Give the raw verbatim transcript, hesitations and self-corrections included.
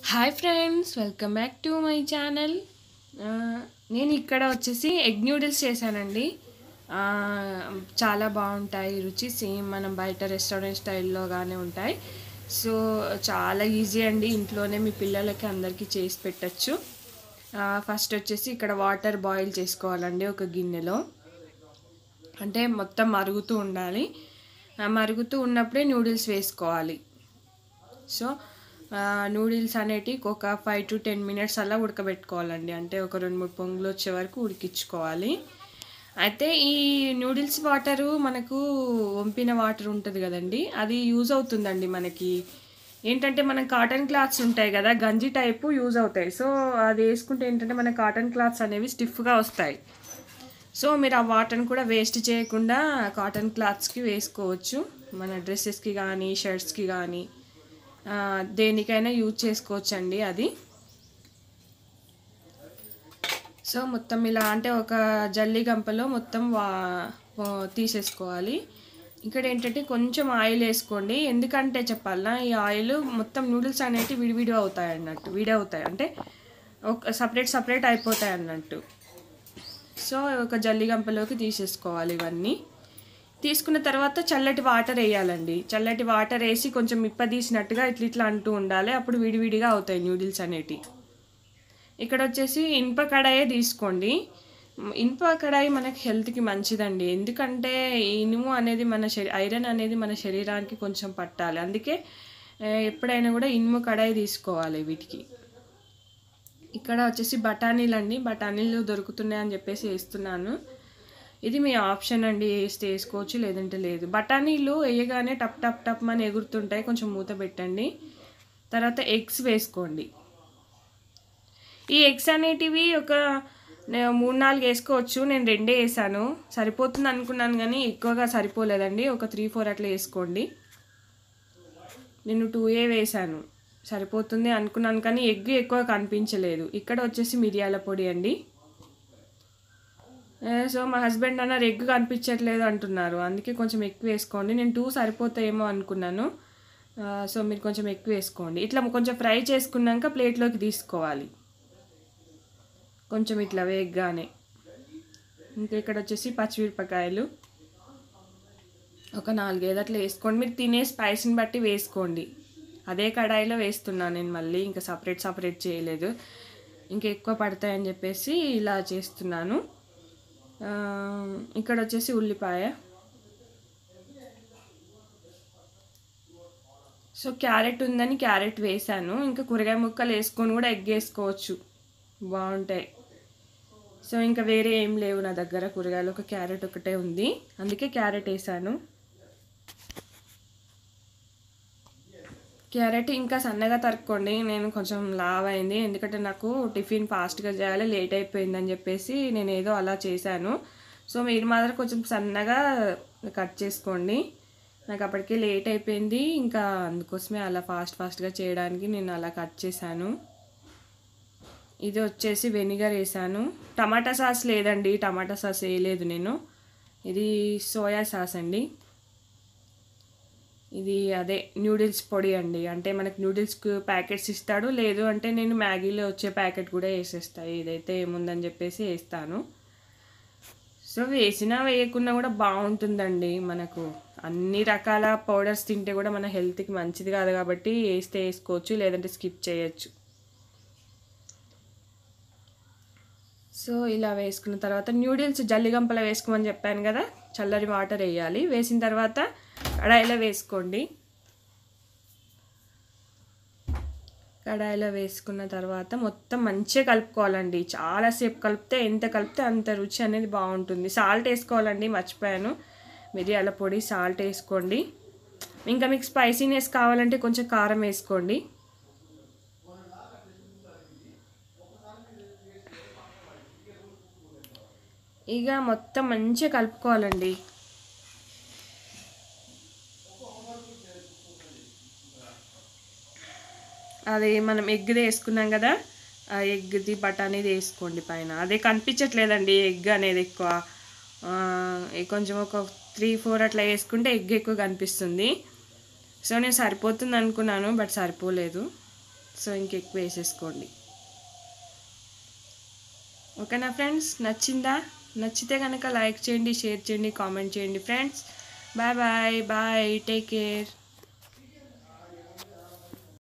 Hi friends, welcome back to my channel. నేను ఇక్కడ వచ్చేసి ఎగ్ న్యూడిల్స్ చేశానండి. ఆ, చాలా బాగుంటాయి, రుచి సేమ్ మనం బయట రెస్టారెంట్ స్టైల్లోగానే ఉంటాయి. సో చాలా ఈజీ అండి, ఇంట్లోనే మీ పిల్లలకి అందరికీ చేసి పెట్టచ్చు. ఫస్ట్ వచ్చేసి ఇక్కడ వాటర్ బాయిల్ చేసుకోవాలండి ఒక గిన్నెలో. అంటే మొత్తం మరుగుతూ ఉండాలి. మరుగుతూ ఉన్నప్పుడే న్యూడిల్స్ వేసుకోవాలి. సో నూడిల్స్ అనేటివి ఒక ఫైవ్ టు టెన్ మినిట్స్ అలా ఉడకబెట్టుకోవాలండి. అంటే ఒక రెండు మూడు పొంగులు వచ్చే వరకు ఉడికించుకోవాలి. అయితే ఈ నూడిల్స్ వాటరు మనకు వంపిన వాటర్ ఉంటుంది కదండి, అది యూజ్ అవుతుందండి మనకి. ఏంటంటే మన కాటన్ క్లాత్స్ ఉంటాయి కదా, గంజి టైపు యూజ్ అవుతాయి. సో అది వేసుకుంటే ఏంటంటే మన కాటన్ క్లాత్స్ అనేవి స్టిఫ్గా వస్తాయి. సో మీరు ఆ వాటర్ని కూడా వేస్ట్ చేయకుండా కాటన్ క్లాత్స్కి వేసుకోవచ్చు. మన డ్రెస్సెస్కి కానీ షర్ట్స్కి కానీ దేనికైనా యూజ్ చేసుకోవచ్చండి అది. సో మొత్తం ఇలా అంటే ఒక జల్లి గంపలో మొత్తం వా తీసేసుకోవాలి. ఇక్కడ ఏంటంటే కొంచెం ఆయిల్ వేసుకోండి. ఎందుకంటే చెప్పాలా, ఈ ఆయిల్ మొత్తం నూడిల్స్ అనేవి విడివిడి అవుతాయి అన్నట్టు, విడి అవుతాయి అంటే ఒక సపరేట్ సపరేట్ అయిపోతాయి అన్నట్టు. సో ఒక జల్లి గంపలోకి తీసేసుకోవాలి ఇవన్నీ. తీసుకున్న తర్వాత చల్లటి వాటర్ వేయాలండి. చల్లటి వాటర్ వేసి కొంచెం ఇప్పదీసినట్టుగా ఇట్లా ఇట్లా అంటూ ఉండాలి. అప్పుడు విడివిడిగా అవుతాయి న్యూడిల్స్ అనేటివి. ఇక్కడ వచ్చేసి ఇనుప కడాయే తీసుకోండి. ఇనుప కడాయి మనకి హెల్త్కి మంచిదండి. ఎందుకంటే ఇనుము అనేది మన శరీ ఐరన్ అనేది మన శరీరానికి కొంచెం పట్టాలి. అందుకే ఎప్పుడైనా కూడా ఇనుము కడాయి తీసుకోవాలి వీటికి. ఇక్కడ వచ్చేసి బఠానీలు అండి, బఠానీలు దొరుకుతున్నాయి అని చెప్పేసి వేస్తున్నాను. ఇది మీ ఆప్షన్ అండి, వేస్తే వేసుకోవచ్చు లేదంటే లేదు. బఠానీలు వేయగానే టప్ టప్ టప్ అని ఎగురుతుంటాయి, కొంచెం మూత పెట్టండి. తర్వాత ఎగ్స్ వేసుకోండి. ఈ ఎగ్స్ అనేటివి ఒక మూడు నాలుగు వేసుకోవచ్చు. నేను రెండే వేసాను, సరిపోతుంది అనుకున్నాను కానీ ఎక్కువగా సరిపోలేదండి. ఒక త్రీ ఫోర్ అట్లా వేసుకోండి. నేను టూ ఏ వేసాను, సరిపోతుంది అనుకున్నాను కానీ ఎగ్ ఎక్కువ కనిపించలేదు. ఇక్కడ వచ్చేసి మిరియాల పొడి అండి. సో మా హస్బెండ్ అన్నారు ఎగ్ కనిపించట్లేదు అంటున్నారు, అందుకే కొంచెం ఎక్కువ వేసుకోండి. నేను టూ సరిపోతాయేమో అనుకున్నాను. సో మీరు కొంచెం ఎక్కువ వేసుకోండి. ఇట్లా కొంచెం ఫ్రై చేసుకున్నాక ప్లేట్లోకి తీసుకోవాలి, కొంచెం ఇట్లా వేగగానే. ఇంకా ఇక్కడ వచ్చేసి పచ్చిమిరపకాయలు ఒక నాలుగైదు అట్లా వేసుకోండి. మీరు తినే స్పైస్ని బట్టి వేసుకోండి. అదే కడాయిలో వేస్తున్నాను నేను, మళ్ళీ ఇంకా సపరేట్ సపరేట్ చేయలేదు. ఇంకా ఎక్కువ పడతాయని చెప్పేసి ఇలా చేస్తున్నాను. ఇక్కడ వచ్చేసి ఉల్లిపాయ. సో క్యారెట్ ఉందని క్యారెట్ వేసాను. ఇంకా కూరగాయ ముక్కలు వేసుకొని కూడా ఎగ్ వేసుకోవచ్చు, బాగుంటాయి. సో ఇంకా వేరే ఏం లేవు నా దగ్గర కూరగాయలు, ఒక క్యారెట్ ఒకటే ఉంది, అందుకే క్యారెట్ వేసాను. క్యారెట్ ఇంకా సన్నగా తరుక్కోండి. నేను కొంచెం లావ్ అయింది, ఎందుకంటే నాకు టిఫిన్ ఫాస్ట్గా చేయాలి, లేట్ అయిపోయిందని చెప్పేసి నేను ఏదో అలా చేశాను. సో మీరు మాత్రం కొంచెం సన్నగా కట్ చేసుకోండి. నాకు అప్పటికే లేట్ అయిపోయింది, ఇంకా అందుకోసమే అలా ఫాస్ట్ ఫాస్ట్గా చేయడానికి నేను అలా కట్ చేశాను. ఇది వచ్చేసి వెనిగర్ వేసాను. టమాటా సాస్ లేదండి, టమాటా సాస్ వేయలేదు నేను. ఇది సోయా సాస్ అండి. ఇది అదే న్యూడిల్స్ పొడి అండి, అంటే మనకు న్యూడిల్స్కి ప్యాకెట్స్ ఇస్తాడు, లేదు అంటే నేను మ్యాగీలో వచ్చే ప్యాకెట్ కూడా వేసేస్తాను. ఇదైతే ఏముందని చెప్పేసి వేస్తాను. సో వేసినా వేయకున్నా కూడా బాగుంటుందండి. మనకు అన్ని రకాల పౌడర్స్ తింటే కూడా మన హెల్త్కి మంచిది కాదు కాబట్టి వేస్తే వేసుకోవచ్చు, లేదంటే స్కిప్ చేయొచ్చు. సో ఇలా వేసుకున్న తర్వాత న్యూడిల్స్ జల్లిగంపలో వేసుకోమని చెప్పాను కదా, చల్లరి వాటర్ వేయాలి. వేసిన తర్వాత కడాయిలో వేసుకోండి. కడాయిలో వేసుకున్న తర్వాత మొత్తం మంచిగా కలుపుకోవాలండి. చాలాసేపు కలిపితే ఎంత కలిపితే అంత రుచి అనేది బాగుంటుంది. సాల్ట్ వేసుకోవాలండి, మర్చిపోయాను. మిరియాల పొడి, సాల్ట్ వేసుకోండి. ఇంకా మీకు స్పైసీనెస్ కావాలంటే కొంచెం కారం వేసుకోండి. ఇక మొత్తం మంచిగా కలుపుకోవాలండి. అది మనం ఎగ్ది వేసుకున్నాం కదా, ఆ ఎగ్ది బఠానీది వేసుకోండి పైన. అదే కనిపించట్లేదండి ఎగ్ అనేది ఎక్కువ, కొంచెం ఒక త్రీ ఫోర్ అట్లా వేసుకుంటే ఎగ్ ఎక్కువ కనిపిస్తుంది. సో నేను సరిపోతుంది అనుకున్నాను, బట్ సరిపోలేదు. సో ఇంకెక్కువ వేసేసుకోండి. ఓకేనా ఫ్రెండ్స్? నచ్చిందా? నచ్చితే కనుక లైక్ చేయండి, షేర్ చేయండి, కామెంట్ చేయండి friends. Bye bye bye, take care.